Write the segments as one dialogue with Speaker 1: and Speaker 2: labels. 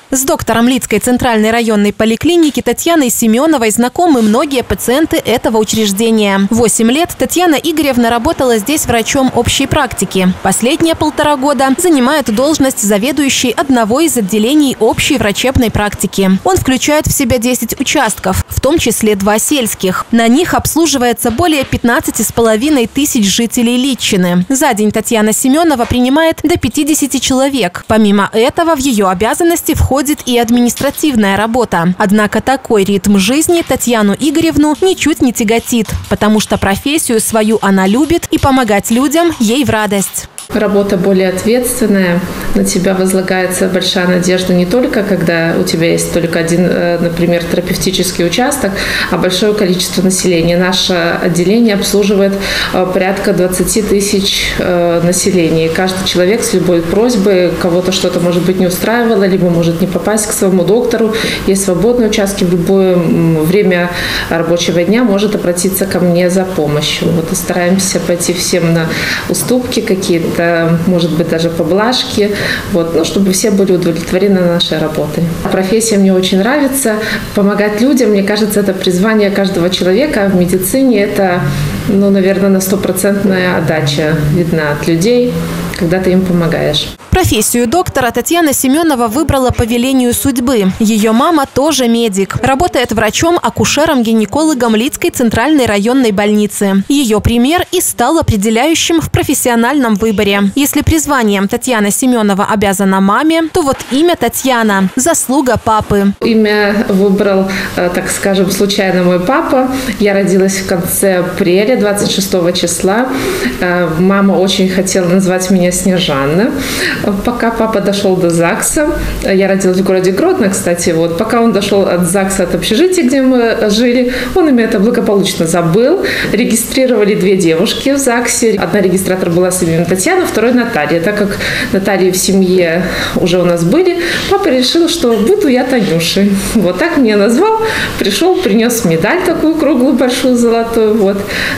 Speaker 1: С доктором Лидской центральной районной поликлиники Татьяной Семеновой знакомы многие пациенты этого учреждения. 8 лет Татьяна Игоревна работала здесь врачом общей практики. Последние 1,5 года занимает должность заведующей одного из отделений общей врачебной практики. Он включает в себя 10 участков, в том числе 2 сельских. На них обслуживается более 15,5 тысяч жителей Литчины. За день Татьяна Семенова принимает до 50 человек. Помимо этого, в ее обязанности входит и административная работа. Однако такой ритм жизни Татьяну Игоревну ничуть не тяготит, потому что профессию свою она любит и помогать людям ей в радость.
Speaker 2: Работа более ответственная, на тебя возлагается большая надежда не только, когда у тебя есть только один, например, терапевтический участок, а большое количество населения. Наше отделение обслуживает порядка 20 тысяч населения. И каждый человек с любой просьбой, кого-то что-то, может быть, не устраивало, либо может не попасть к своему доктору. Есть свободные участки, в любое время рабочего дня может обратиться ко мне за помощью. Вот и стараемся пойти всем на уступки какие-то, может быть, даже поблажки, чтобы все были удовлетворены нашей работой. Профессия мне очень нравится. Помогать людям, мне кажется, это призвание каждого человека. В медицине это, наверное, на 100% отдача видна от людей, когда ты им помогаешь.
Speaker 1: Профессию доктора Татьяна Семенова выбрала по велению судьбы. Ее мама тоже медик. Работает врачом-акушером-гинекологом Лидской центральной районной больницы. Ее пример и стал определяющим в профессиональном выборе. Если призванием Татьяна Семенова обязана маме, то вот имя Татьяна – заслуга папы.
Speaker 2: Имя выбрал, так скажем, случайно мой папа. Я родилась в конце апреля, 26 числа. Мама очень хотела назвать меня Снежанна. Пока папа дошел до ЗАГСа, я родилась в городе Гродно, кстати, пока он дошел от ЗАГСа, от общежития, где мы жили, он имя это благополучно забыл. Регистрировали 2 девушки в ЗАГСе. Одна регистратор была с именем Татьяна, второй Наталья. Так как Натальи в семье уже у нас были, папа решил, что буду я Танюшей. Вот так меня назвал, пришел, принес медаль такую круглую, большую, золотую.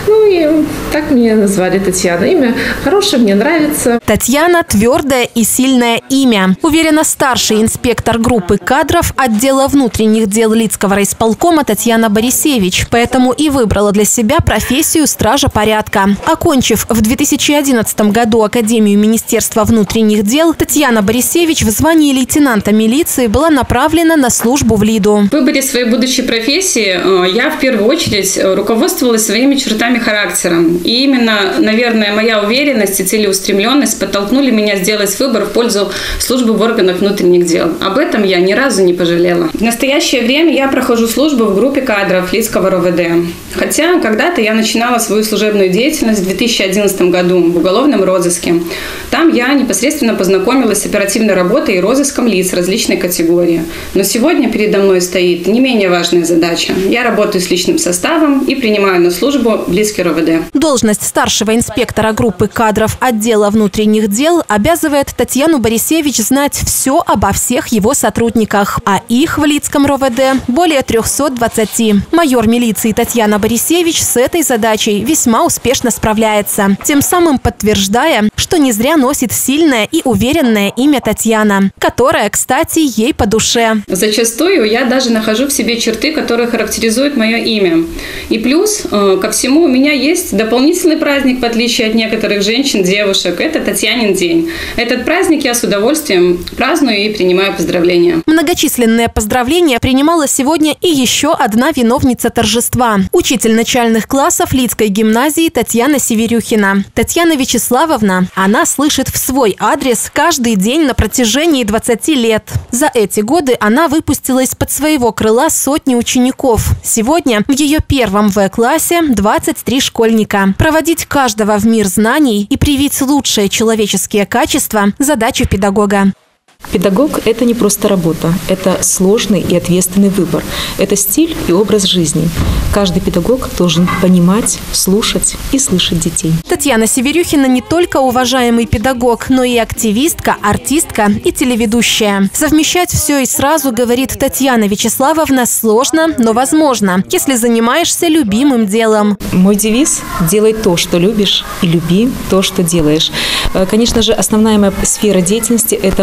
Speaker 2: И так меня назвали Татьяна. Имя хорошее, мне нравится.
Speaker 1: Татьяна – твердое и сильное имя. Уверена старший инспектор группы кадров отдела внутренних дел Лидского райисполкома Татьяна Борисевич. Поэтому и выбрала для себя профессию стража порядка. Окончив в 2011 году Академию Министерства внутренних дел, Татьяна Борисевич в звании лейтенанта милиции была направлена на службу в Лиду.
Speaker 3: В выборе своей будущей профессии я в первую очередь руководствовалась своими чертами характера. И именно, наверное, моя уверенность и целеустремленность подтолкнули меня сделать выбор в пользу службы в органах внутренних дел. Об этом я ни разу не пожалела. В настоящее время я прохожу службу в группе кадров Лидского РОВД. Хотя когда-то я начинала свою служебную деятельность в 2011 году в уголовном розыске. Там я непосредственно познакомилась с оперативной работой и розыском лиц различной категории. Но сегодня передо мной стоит не менее важная задача. Я работаю с личным составом и принимаю на службу в Лидский РОВД.
Speaker 1: Должность старшего инспектора группы кадров отдела внутренних дел обязывает Татьяну Борисевич знать все обо всех его сотрудниках, а их в Лидском РОВД более 320. Майор милиции Татьяна Борисевич с этой задачей весьма успешно справляется, тем самым подтверждая, что не зря носит сильное и уверенное имя Татьяна, которое, кстати, ей по душе.
Speaker 3: Зачастую я даже нахожу в себе черты, которые характеризуют мое имя. И плюс ко всему у меня есть дополнительный праздник, в отличие от некоторых женщин, девушек. Это Татьянин день. Этот праздник я с удовольствием праздную и принимаю поздравления.
Speaker 1: Многочисленные поздравления принимала сегодня и еще одна виновница торжества – учитель начальных классов Лидской гимназии Татьяна Северюхина. Татьяна Вячеславовна, она слышит в свой адрес каждый день на протяжении 20 лет. За эти годы она выпустила из-под своего крыла сотни учеников. Сегодня в ее первом В-классе 23 школьника. Проводить каждого в мир знаний и привить лучшие человеческие качества – задача педагога.
Speaker 4: Педагог – это не просто работа, это сложный и ответственный выбор. Это стиль и образ жизни. Каждый педагог должен понимать, слушать и слышать детей.
Speaker 1: Татьяна Северюхина не только уважаемый педагог, но и активистка, артистка и телеведущая. Совмещать все и сразу, говорит Татьяна Вячеславовна, сложно, но возможно, если занимаешься любимым делом.
Speaker 4: Мой девиз – делай то, что любишь, и люби то, что делаешь. Конечно же, основная моя сфера деятельности – это образование.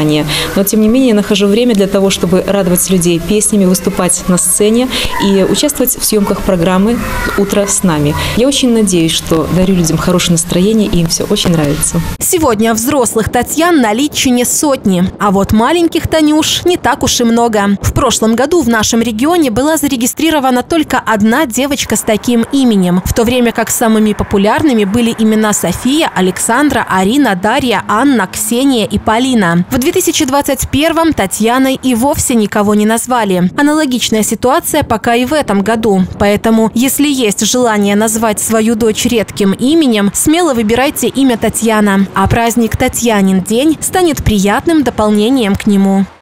Speaker 4: заранее. Но, тем не менее, я нахожу время для того, чтобы радовать людей песнями, выступать на сцене и участвовать в съемках программы «Утро с нами». Я очень надеюсь, что дарю людям хорошее настроение, и им все очень нравится.
Speaker 1: Сегодня взрослых Татьян наличие сотни, а вот маленьких Танюш не так уж и много. В прошлом году в нашем регионе была зарегистрирована только одна девочка с таким именем, в то время как самыми популярными были имена София, Александра, Арина, Дарья, Анна, Ксения и Полина. В 2021-м Татьяной и вовсе никого не назвали. Аналогичная ситуация пока и в этом году. Поэтому, если есть желание назвать свою дочь редким именем, смело выбирайте имя Татьяна. А праздник Татьянин день станет приятным дополнением к нему.